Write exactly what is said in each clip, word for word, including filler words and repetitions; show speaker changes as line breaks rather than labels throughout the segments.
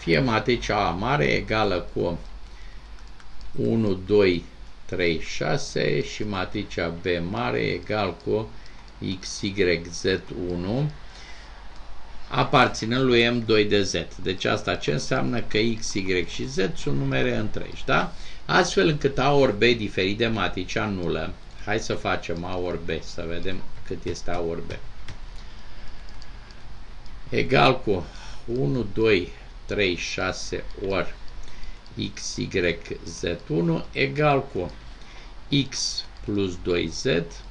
fie matricea A mare egală cu unu, doi, trei, șase și matricea B mare egal cu X, Y, Z unu aparținând lui M doi de Z. Deci asta ce înseamnă? Că X, Y și Z sunt numere întregi, da? Astfel încât A ori B diferit de matricea nulă. Hai să facem A ori B, să vedem cât este A ori B. Egal cu unu, doi, trei, șase ori X, Y, Z unu egal cu X plus doi Z,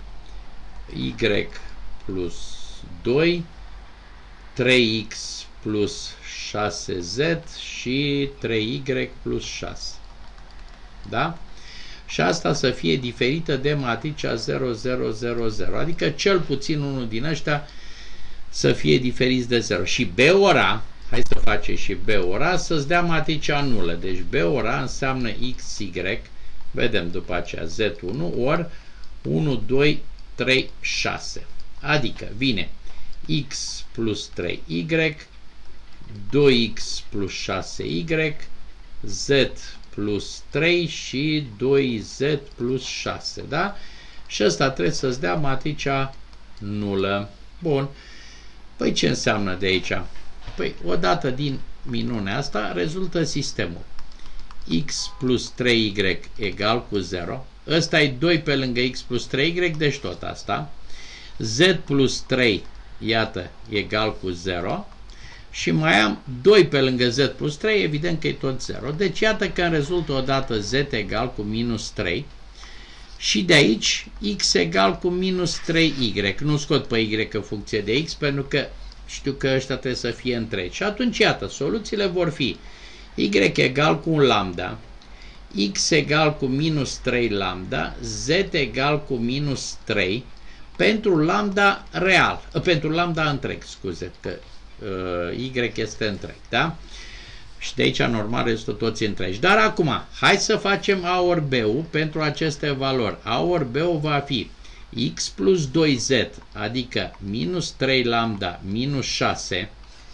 Y plus doi, trei X plus șase Z și trei Y plus șase. Da? Și asta să fie diferită de matricea zero, zero, zero, zero. Adică cel puțin unul din ăștia să fie diferiți de zero. Și B ori A, hai să facem și B ori A, să-ți dea matricea nulă. Deci B ori A înseamnă X, Y, vedem după aceea Z unu, ori unu, doi, trei, șase. Adică vine X plus trei Y, doi X plus șase Y, Z plus trei și doi Z plus șase, da? Și ăsta trebuie să-ți dea matricea nulă. Bun. Păi ce înseamnă de aici? Păi odată din minunea asta rezultă sistemul. X plus trei Y egal cu zero. Ăsta e doi pe lângă X plus trei Y, deci tot asta. Z plus trei, iată, egal cu zero. Și mai am doi pe lângă Z plus trei, evident că e tot zero. Deci iată că îmi rezultă odată Z egal cu minus trei. Și de aici X egal cu minus trei Y. Nu scot pe Y în funcție de X, pentru că știu că ăștia trebuie să fie întregi. Și atunci, iată, soluțiile vor fi Y egal cu un lambda, X egal cu minus trei lambda, Z egal cu minus trei, pentru lambda real, pentru lambda întreg, scuze, că uh, Y este întreg, da? Și de aici, normal, restul toți întregi. Dar acum, hai să facem A ori B-ul pentru aceste valori. A ori B-ul va fi X plus doi Z, adică minus trei lambda minus șase,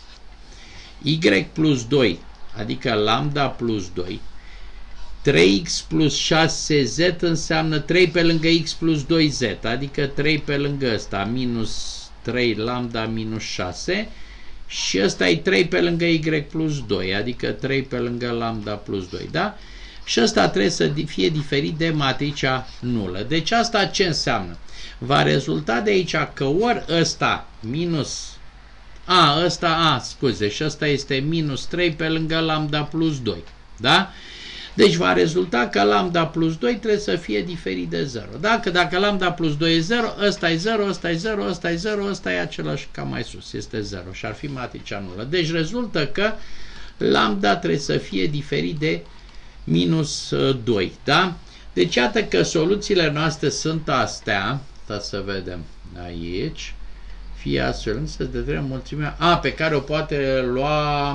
Y plus doi, adică lambda plus doi, trei X plus șase Z înseamnă trei pe lângă X plus doi Z, adică trei pe lângă ăsta, minus trei lambda minus șase, și ăsta e trei pe lângă Y plus doi, adică trei pe lângă lambda plus doi, da? Și ăsta trebuie să fie diferit de matricea nulă. Deci asta ce înseamnă? Va rezulta de aici că ori ăsta minus A, ăsta A, scuze, și ăsta este minus trei pe lângă lambda plus doi, da? Deci va rezulta că lambda plus doi trebuie să fie diferit de zero. Dacă, dacă lambda plus doi e zero, ăsta e zero, ăsta e zero, ăsta e zero, ăsta e același ca mai sus, este zero și ar fi matricea nulă. Deci rezultă că lambda trebuie să fie diferit de minus doi, da? Deci iată că soluțiile noastre sunt astea, să vedem aici, fie astfel însă de trei mulțimea A, pe care o poate lua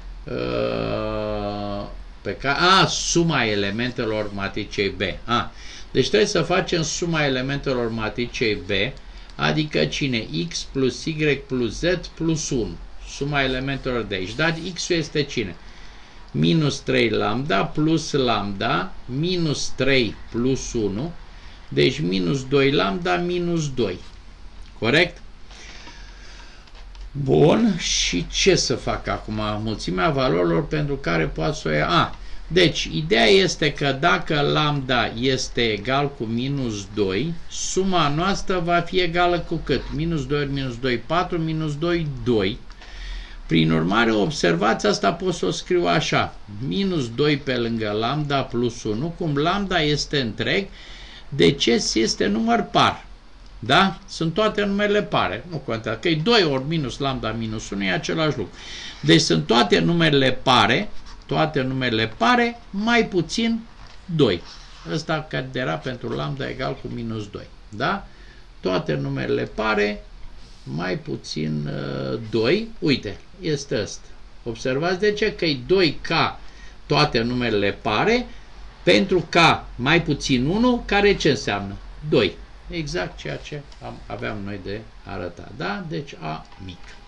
uh, pe care, a, suma elementelor matricei B. A, deci trebuie să facem suma elementelor matricei B, adică cine? X plus Y plus Z plus unu. Suma elementelor de aici. Dar X-ul este cine? Minus trei lambda plus lambda minus trei plus unu. Deci minus doi lambda minus doi. Corect? Bun, și ce să fac acum? Mulțimea valorilor pentru care poate să o ia. A, deci, ideea este că dacă lambda este egal cu minus doi, suma noastră va fi egală cu cât? Minus doi ori minus doi, patru, minus doi, doi. Prin urmare, observați asta, pot să o scriu așa. Minus doi pe lângă lambda plus unu, cum lambda este întreg, deci este număr par. Da? Sunt toate numerele pare. Nu contează. Că e doi ori minus lambda minus unu e același lucru. Deci sunt toate numerele pare, toate numerele pare, mai puțin doi. Ăsta care era pentru lambda egal cu minus doi. Da? Toate numerele pare, mai puțin uh, doi. Uite, este ăsta. Observați de ce? Că e doi ca toate numerele pare, pentru K mai puțin unu, care ce înseamnă? doi. Exact ceea ce am, aveam noi de arătat. Da? Deci A mic.